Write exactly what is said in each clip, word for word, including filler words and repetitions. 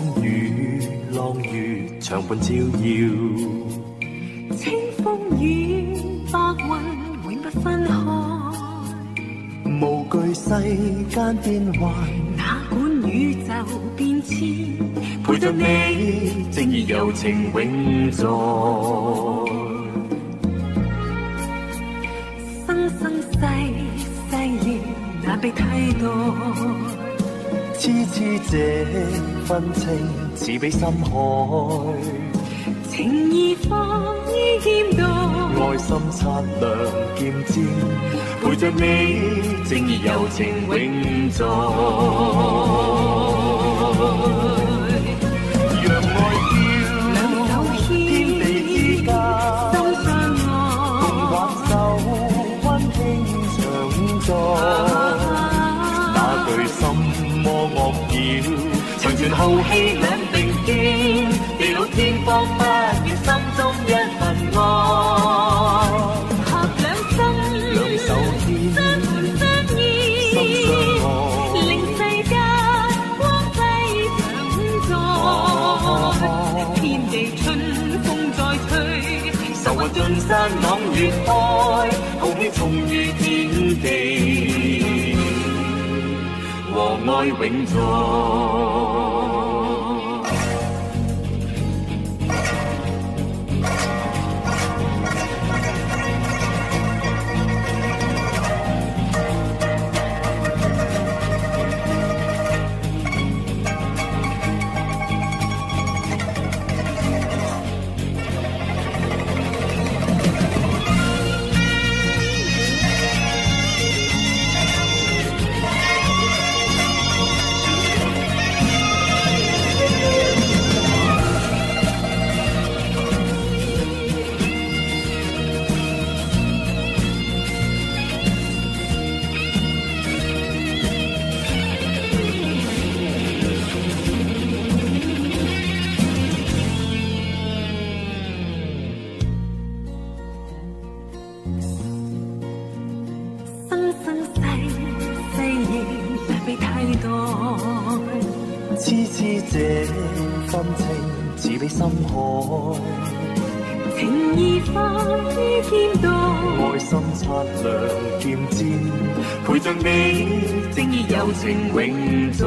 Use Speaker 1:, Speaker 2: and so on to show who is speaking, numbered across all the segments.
Speaker 1: 雨浪月長伴照耀，
Speaker 2: 清風雨白雲永不分開，
Speaker 1: 無懼世間變幻，
Speaker 2: 哪管宇宙變遷，
Speaker 1: 陪着你正義柔情永在，
Speaker 2: 生生世世亦難被替代。
Speaker 1: 痴痴這份情似比深海，
Speaker 2: 情義放於劍道，
Speaker 1: 愛心擦亮劍尖，陪着你正義柔情永在。讓愛飄，天地之間，
Speaker 2: 心相愛，
Speaker 1: 共挽手溫馨長在。那句心魔惡擾，長存浩氣兩並肩，地老天荒不變心中一份愛。
Speaker 2: 合兩心，
Speaker 1: 兩手牽，
Speaker 2: 相伴相依，
Speaker 1: 心相愛，
Speaker 2: 令世間光輝長在。天地春風再吹，
Speaker 1: 愁雲盡散朗月開，豪氣重於天地，和愛永在。痴痴這份情似比深海，
Speaker 2: 情義放於劍道，
Speaker 1: 愛心擦亮劍尖，陪着你正義柔情永在。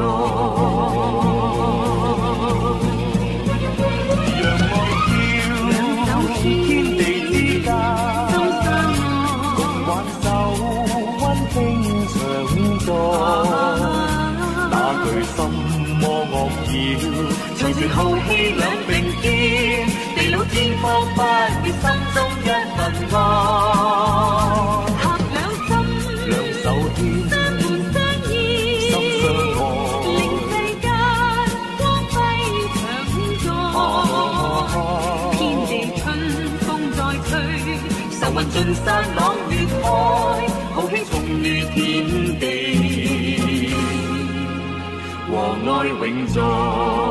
Speaker 1: 讓愛飄，天地之間，
Speaker 2: 心相愛，
Speaker 1: 共挽手溫馨長在。那句心魔惡擾，長存浩氣兩並肩，地老天荒不變心中一份愛。
Speaker 2: 合兩心，
Speaker 1: 兩手牽，
Speaker 2: 相伴相依，
Speaker 1: 心相愛，
Speaker 2: 令世間光輝長在。天地春風再吹，
Speaker 1: 愁雲盡散朗月開，豪氣重於天地，和愛永在。